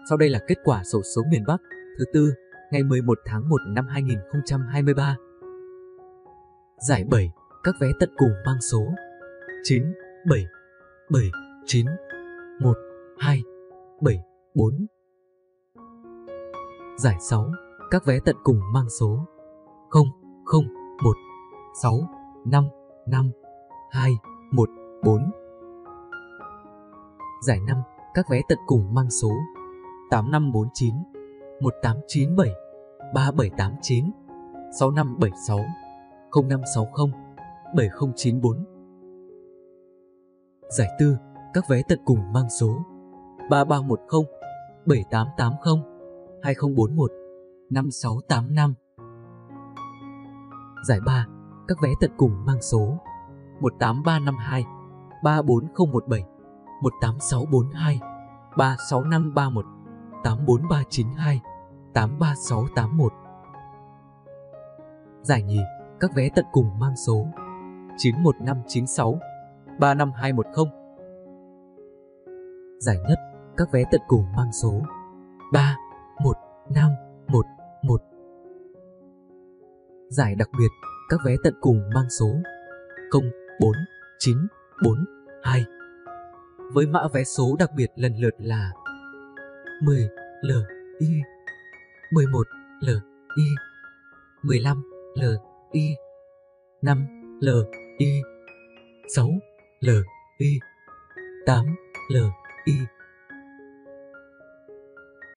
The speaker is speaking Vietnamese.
Sau đây là kết quả xổ số miền Bắc thứ tư ngày 11 tháng 1 năm 2023. Giải 7, các vé tận cùng mang số 9, 7, 7, 9, 1, 2, 7, 4. Giải 6, các vé tận cùng mang số 0, 0, 1, 6, 5, 5, 2, 1, 4. Giải 5, các vé tận cùng mang số 8549, 1897, 3789, 6576, 0560, 7094. Giải 4, các vé tận cùng mang số 3310, 7880, 2041, 5685. Giải 3, các vé tận cùng mang số 18352, 34017, 18642, 36531, 84392, 83681. Giải nhì, các vé tận cùng mang số 91596, 35210. Giải nhất, các vé tận cùng mang số 31511. Giải đặc biệt, các vé tận cùng mang số 04942. Với mã vé số đặc biệt lần lượt là 10LI, 11LI, 15LI, 5LI, 6LI, 8LI,